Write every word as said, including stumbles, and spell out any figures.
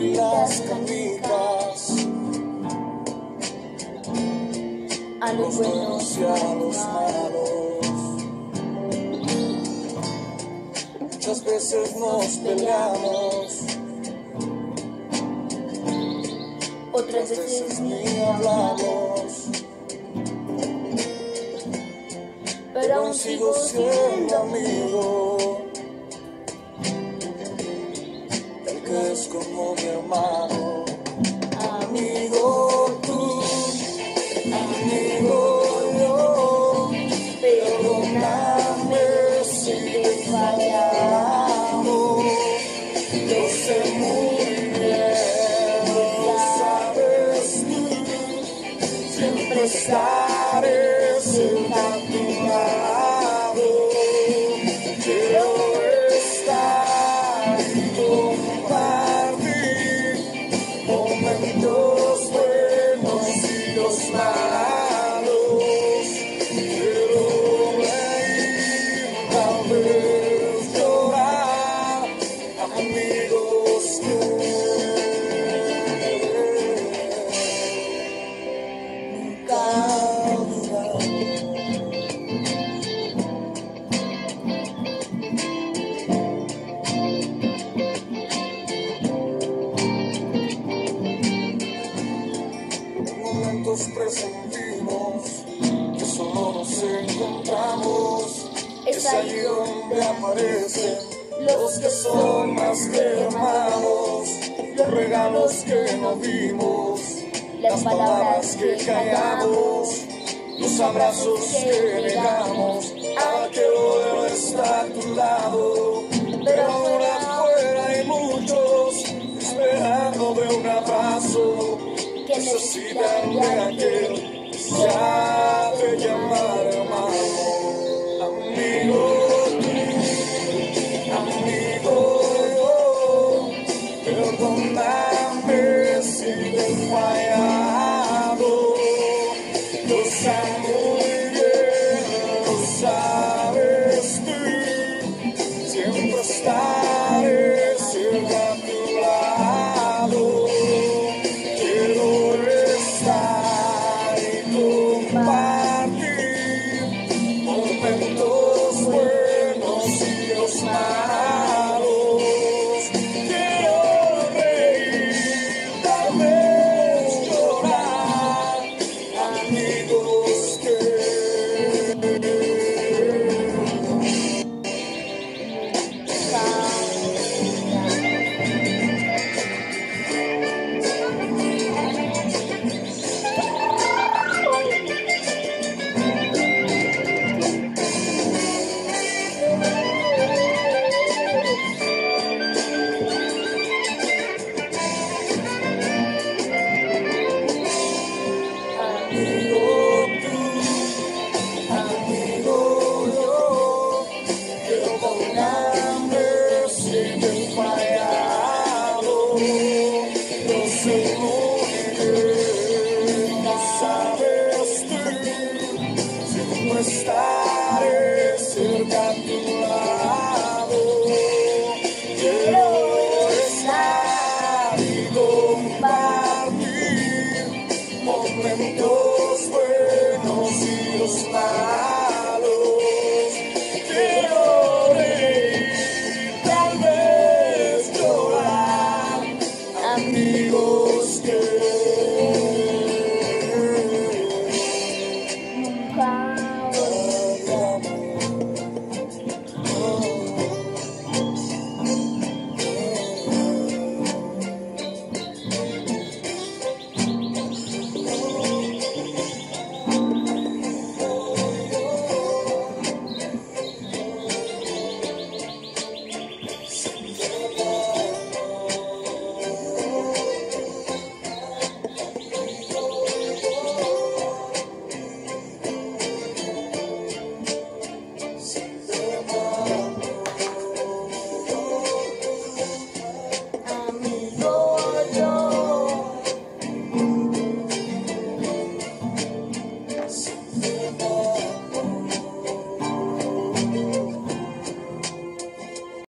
y las canicas, a los buenos y a los malos. Muchas veces nos peleamos, otras veces veces ni hablamos, pero aún sigo siendo amigo, el que es como mi hermano. Amigo tú, amigo yo, perdóname si te he fallado. Yo sé muy bien, lo sabes tú, siempre estaré cerca a tu lado. Quiero estar y compartir momentos buenos y los malos. Quiero reír, tal vez llorar, amigos que nunca olvidaré. En momentos presentimos que solo nos encontramos. Es ahí donde aparecen los que son más que hermanos, los regalos que nos dimos, las palabras que callamos, los abrazos que negamos. Aquel bueno está a tu lado, pero ahora afuera hay muchos esperando de un abrazo, que necesitan de aquel que se ha de llamar hermano. Amigo tú, amigo yo, perdóname si te he fallado. Yo sé muy bien, lo sabes tú, siempre estás